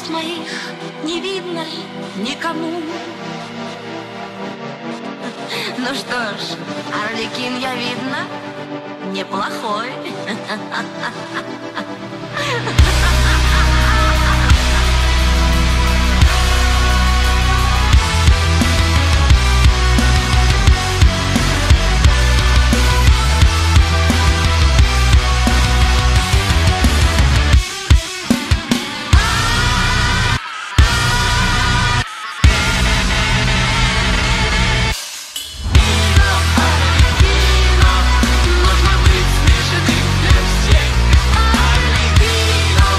глаз моих не видно никому. Ну что ж, Арлекин, я, видно, неплохой. Нужно быть смешанным для всех. Арлекино,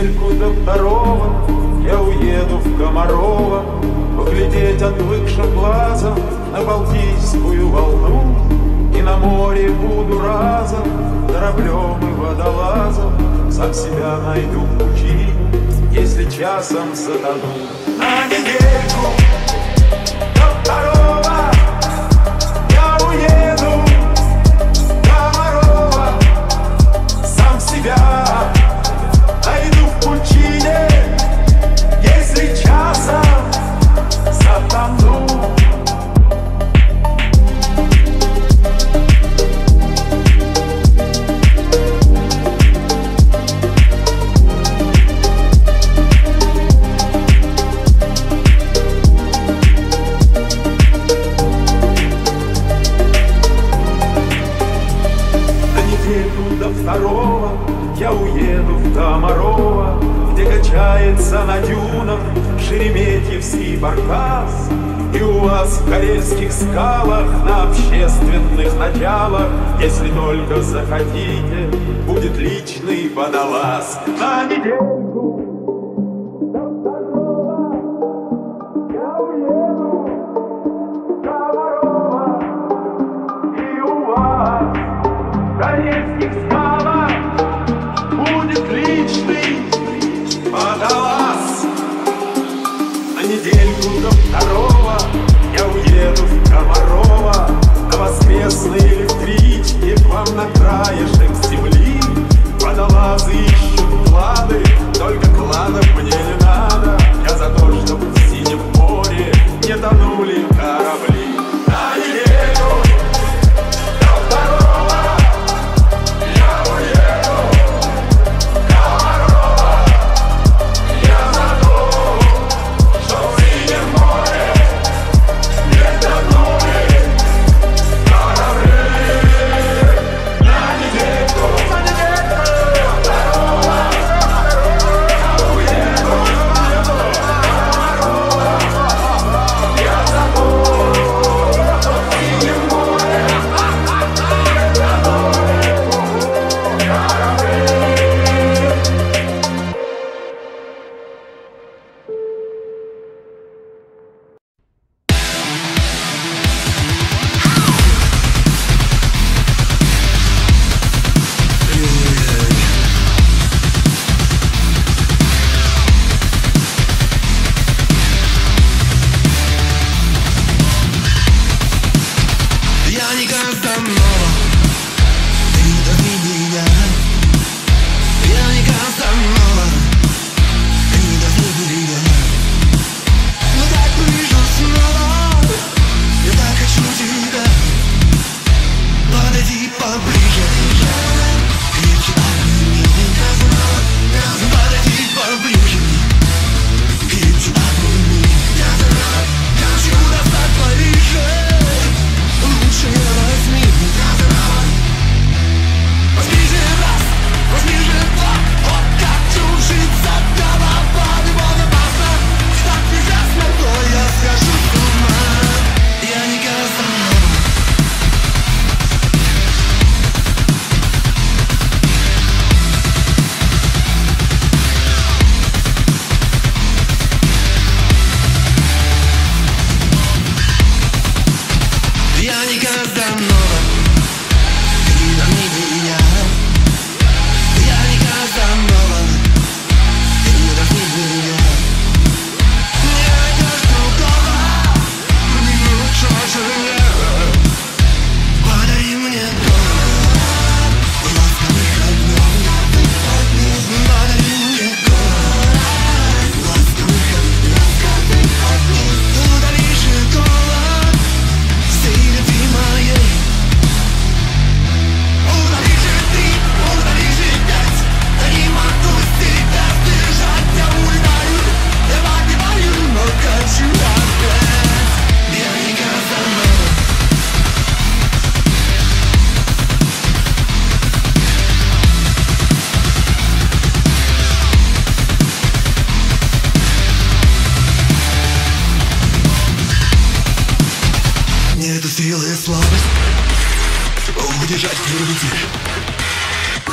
недельку до второго я уеду в Комарова, поглядеть отвыкшим глазом на Балтийскую волну. И на море буду разом кораблем и водолазом, сам себя найду в пучине, если часом затону. На недельку до второго я уеду в Комарова, сам себя найду в пучине, если часом затону. Второго я уеду в Комарова, где качается на дюнах Шереметьевский баркас. И у вас в карельских скалах на общественных началах, если только захотите, будет личный водолаз. На недельку до второго я уеду в Комарова, и у вас в карельских скалах будет личный водолаз. На недельку до второго я уеду в Комарова, на воскресной электричке к вам на краешек земли. Водолазы ищут клады, только кладов мне не надо. Я за то, чтобы в синем море не тонули корабли. На неделю до второго я уеду в Комарова. Я за то, что в синем море не тонули корабли. На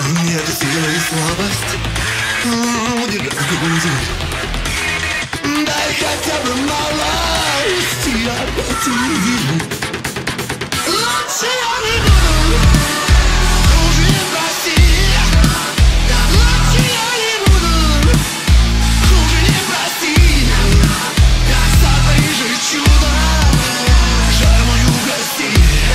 Нет силы и слабость удержать груди. Дай хотя бы малость апатии. Лучше я не буду, хуже не проси. Лучше я не буду, хуже не проси. Как сотвори же чудо, жар мою гости.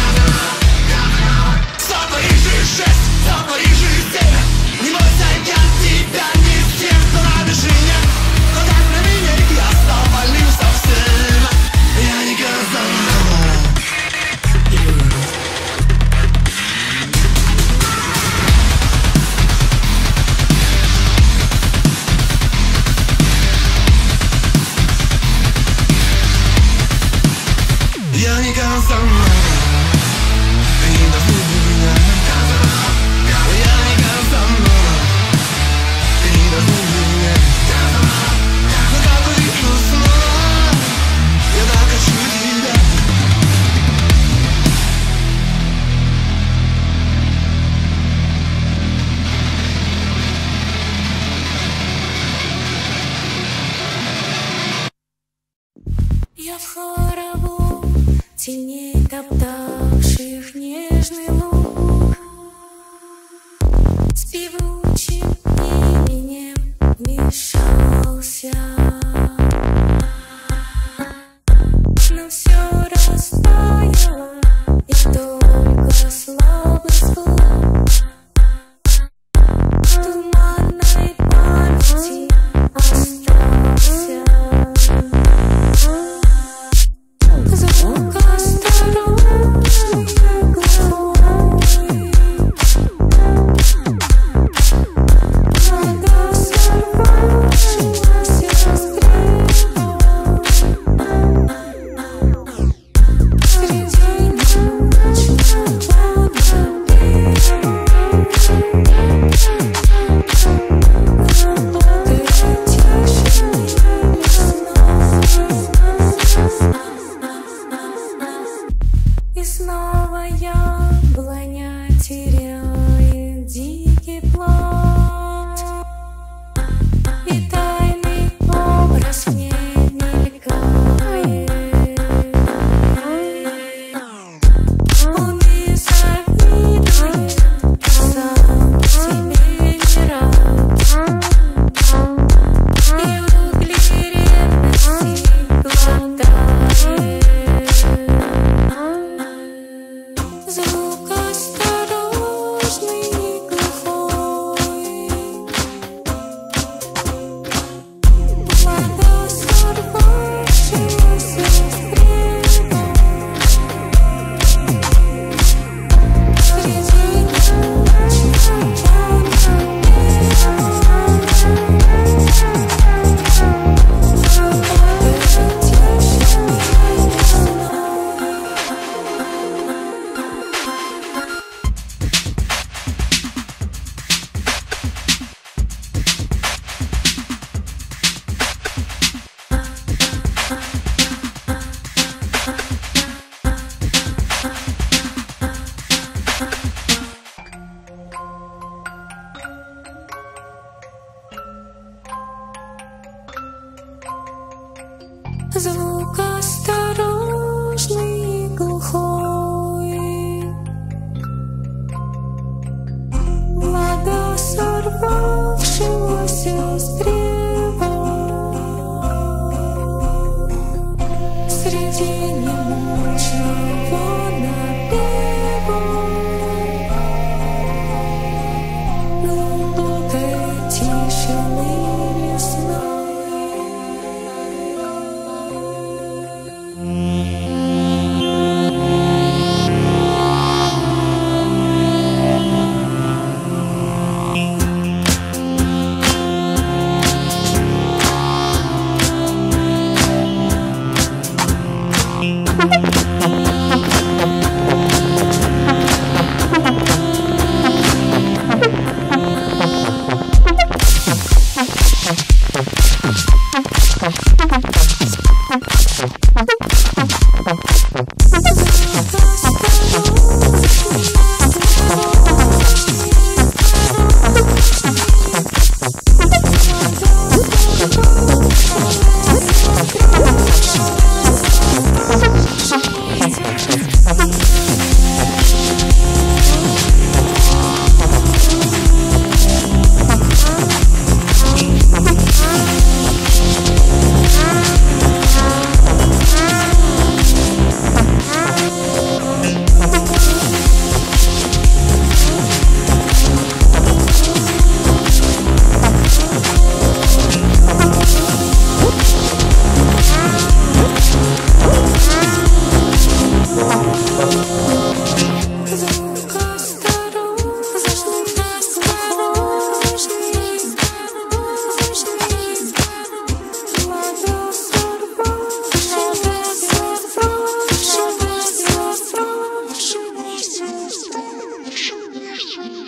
Сотвори же шесть, сотвори же семь. Не бойся, я тебя не с тем, кто на вершине. Но так на меня я стал больным совсем. Я не Казанова. Я не Казанова. Ты не должна меня. Я не Казанова. Ты не должна меня. Но так увижу снова. Я так хочу тебя. Я в хорову теней, топтавших нежный луг, с певучим именем вмешался, но все растаяло, и только слабый звук в туманной памяти остался. Звук осторожный, глухой,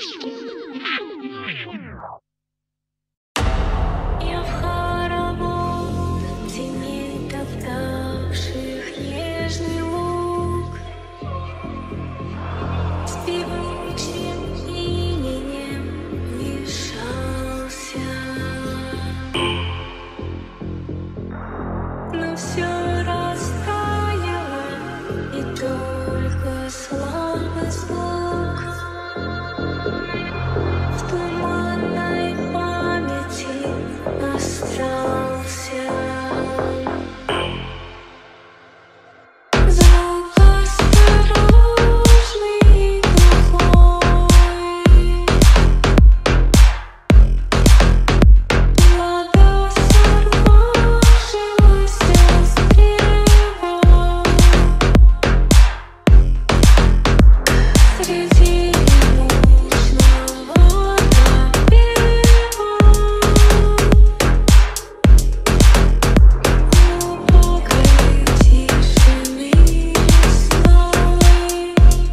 Я в хоровод теней топтавших нежный луг с певучим именем мешался, но все растаяло, и только слабый звук в туманной памяти остался. Звук осторожный и глухой, вода сорвавшегося с древа среди немощного напева глубокой тишины лесной.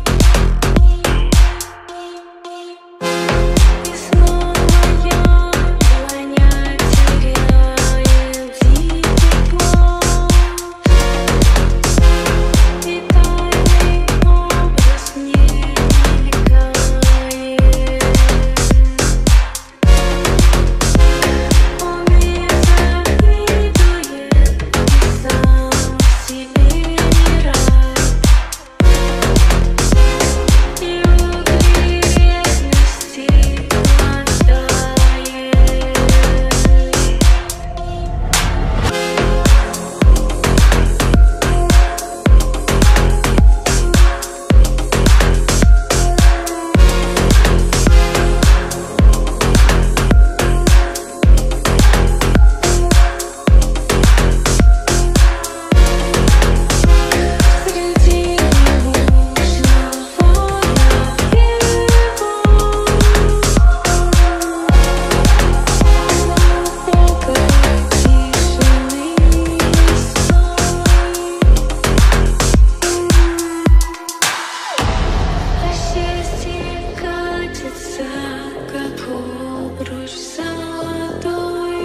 И снова яблоня теряет дикий плод, и тайный образ не мелькает. Он не завидует и сам себе не рад, и внутри ревности мотает. Среди немощного напева глубокой тишины лесной. А счастье катится, как обруч золотой,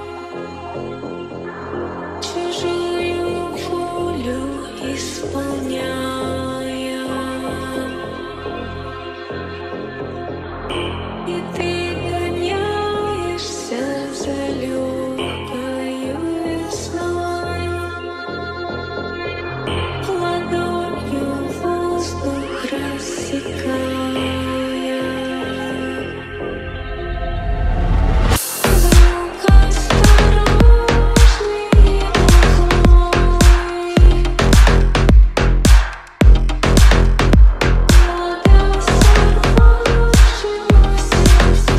чужую волю исполняя. И ты гоняешься за легкою весной, ладонью воздух рассекая. Звук осторожный и глухой, вода сорвавшегося с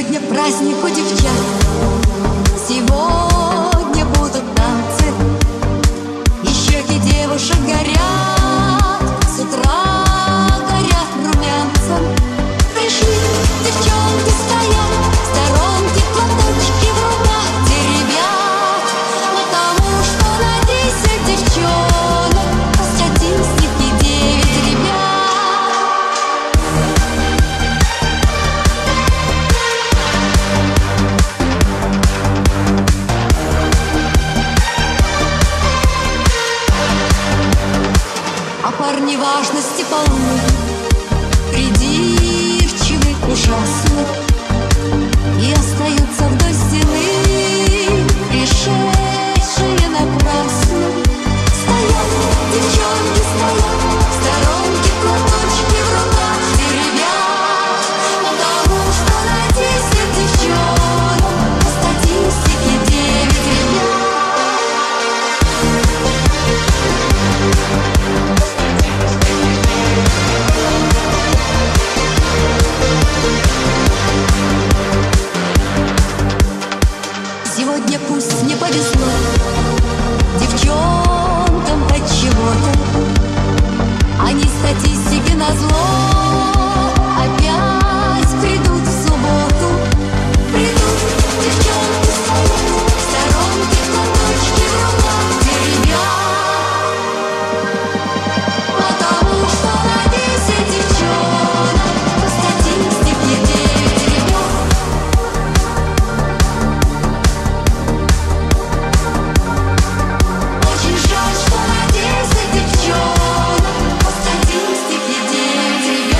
Сегодня праздник у девчат, сегодня будут танцы, и щеки девушек горят, с утра горят румянцем. Пришли девчонки стоят, в сторонке платочки в руках теребят, потому что на 10 девчонок по статистике 9 ребят. А парни важности полны, придирчивы ужасно, и остаются вдоль стены, пришедшие напрасно. Стоят девчонки, стоят, в сторонке платочки в руках теребят, потому что на 10 девчонок по статистике 9 ребят. Сегодня пусть не повезло девчонкам от чего-то, они статистики назло опять придут в субботу. Придут девчонки стоят, в сторонке платочки в руках теребят, потому что на 10 девчонок по статистике 9 ребят. Очень жаль, что на 10 девчонок по статистике 9 ребят.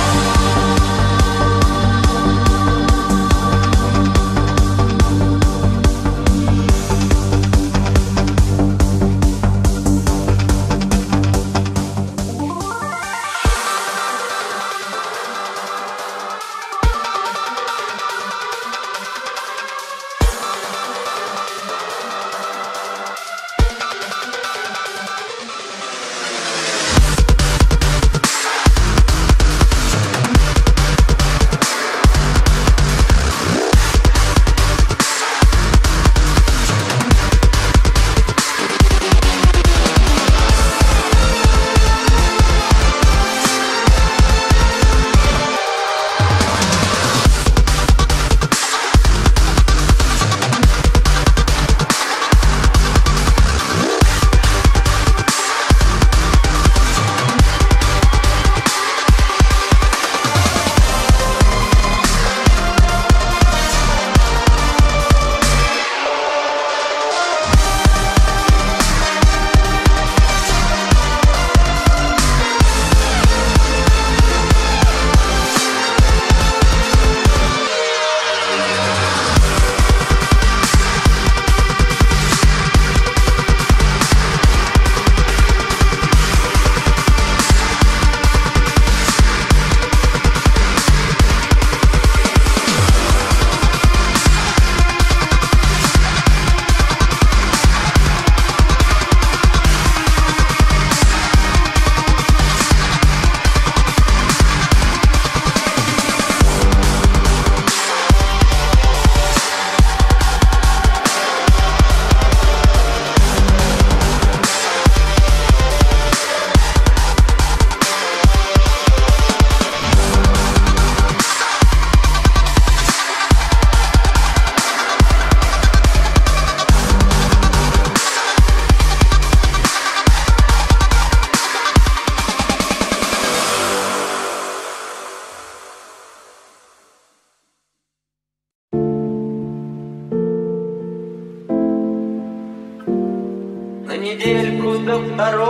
На недельку до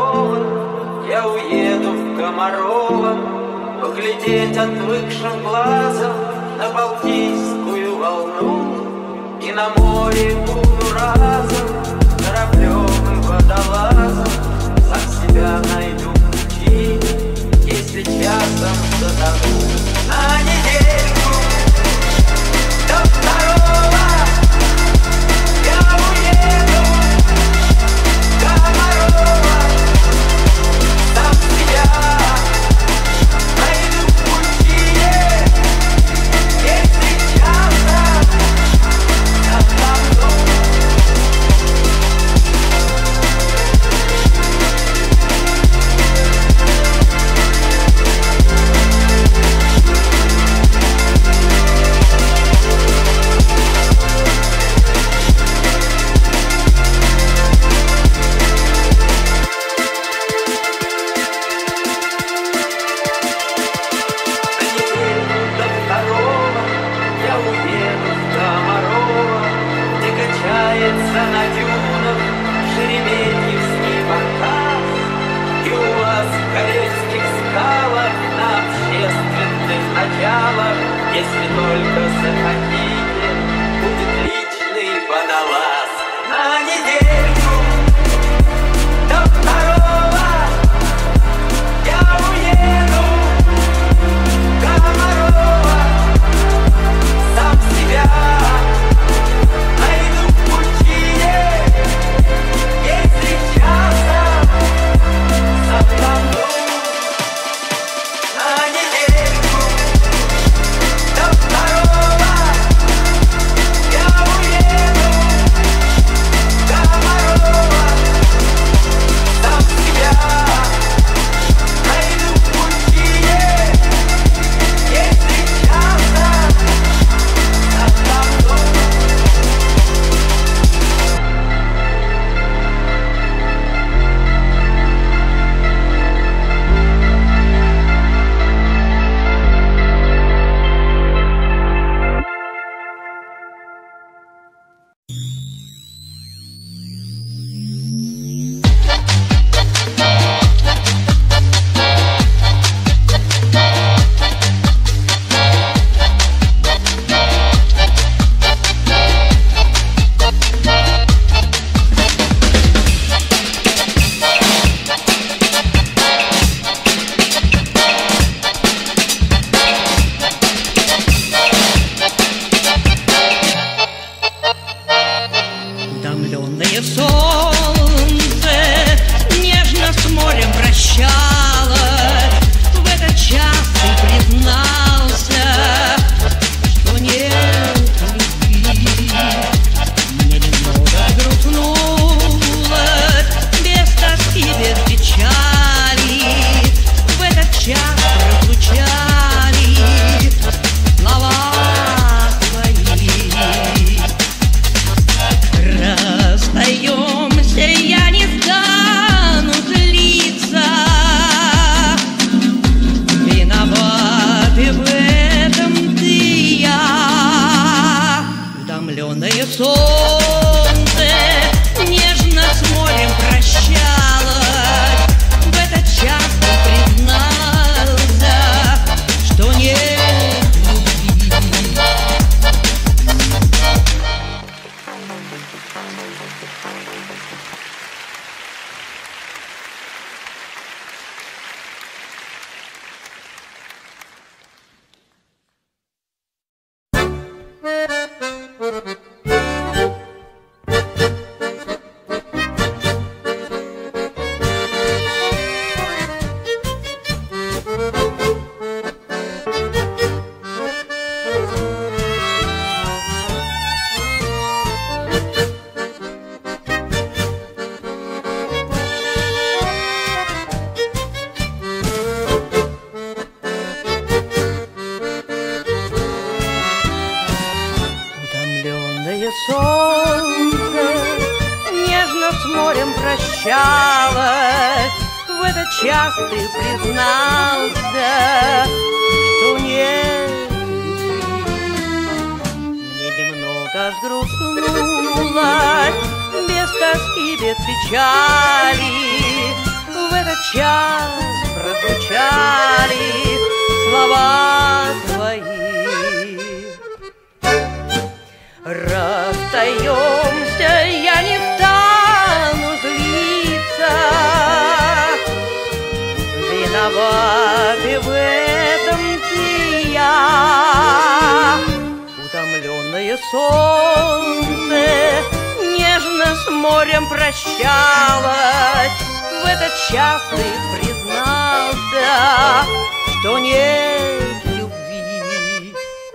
второго я уеду в Комарово, поглядеть отвыкшим глазом на Балтийскую волну. И на море буду разом кораблем и водолазом, сам себя найду пути, если часом затону. На недельку до второго я уеду в Комарово, сам себя найду пути, если часом скалах, если только захотите, будет личный водолаз на недельку до второго. Я уеду в Комарова, сам себя найду в пучине, если часом затону. На недельку до второго я уеду в Комарова, сам себя найду в пучине, если часом затону. Утомленное солнце нежно с морем прощалось. В этот час ты признался, что нет любви. Мне немного грустнулось, без тоски, без печали. В этот час прозвучали слова твои. Расстаемся, я не стану злиться. Виноват и в этом ты, я. Утомленное солнце нежно с морем прощалось. В этот час ты признался, что нет любви. Утомленное солнце нежно с морем прощалось. В этот час ты признался, что нет любви. Мне немного взгрустнулось, без тоски, без печали. В этот час прозвучали слова твои. Расстаемся, я не стану злиться. Виноват и в этом ты, я. Утомленное солнце нежно с морем прощалось. В этот час ты признался, что нет любви.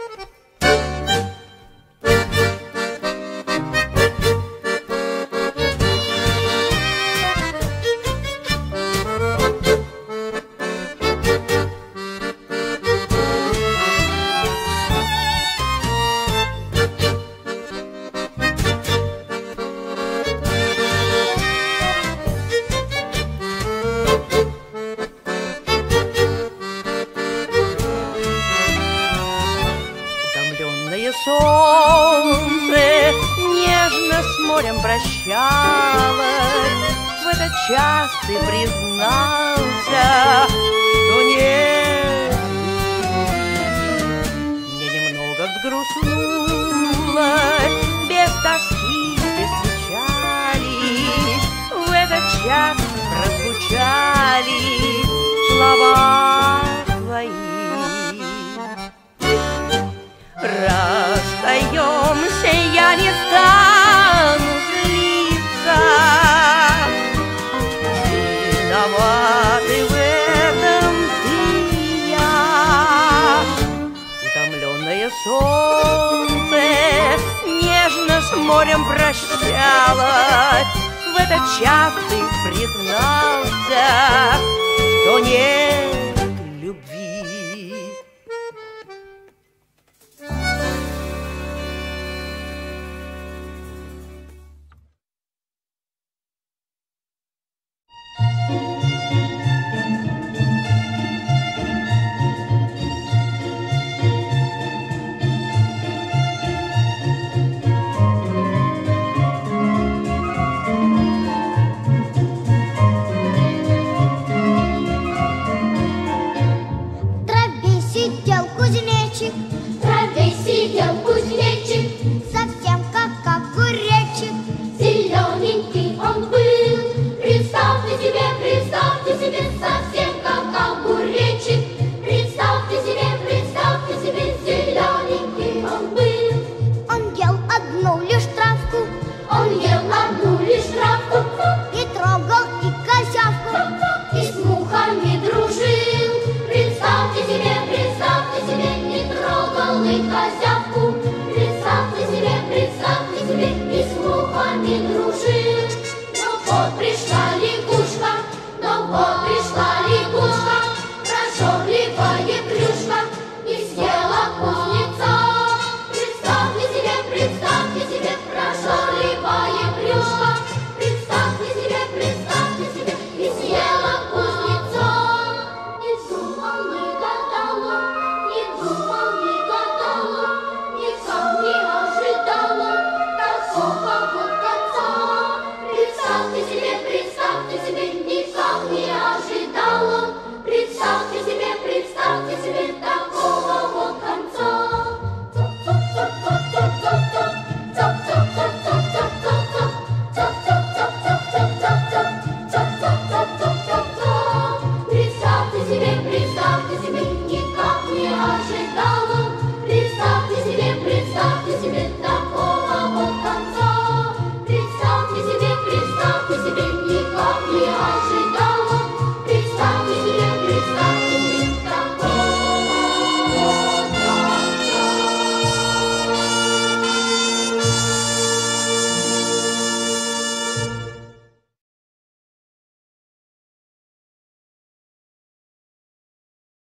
Солнце нежно с морем прощалось. В этот час ты признался, что нет любви. печали слова твои. Расстаемся, я не стану злиться. Виноваты в этом ты и я. Утомленное солнце нежно с морем прощалось. В этот час ты признался, что нет любви. Совсем как огуречек, зелененький он был. Представьте себе, совсем как огуречек. Представьте себе, зелененький он был. Он ел одну лишь травку, и трогал и козявку, и с мухами дружил. Представьте себе, не трогал и козявку.